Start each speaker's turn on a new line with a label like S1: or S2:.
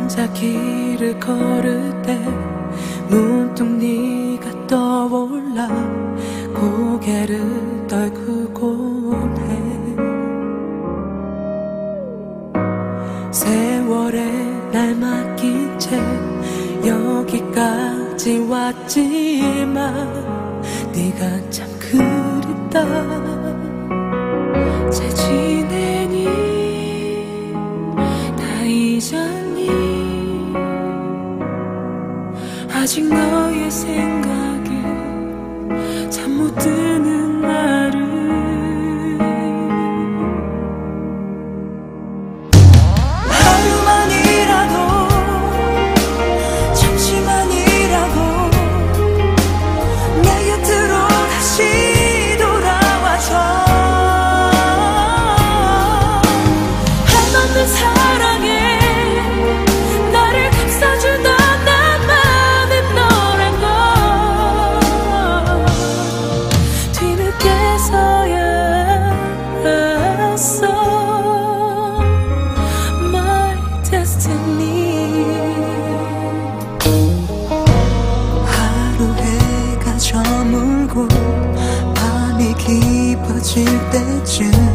S1: 혼자 길을 걸을 때 문득 네가 떠올라 고개를 떨구곤 해. 세월에 날 맡긴 채 여기까지 왔지만 네가 참 그립다. 잘 지내니? 다 잊었니? 아직 너의 생각에 잠 못 드는 나를. 하루만이라도 잠시만이라도 내 곁으로 다시 돌아와줘. 한없는 사랑에 나를 감싸주던 나만은 너란 걸 뒤늦게서야 알았어. My destiny. 하루 해가 저물고 밤이 깊어질 때쯤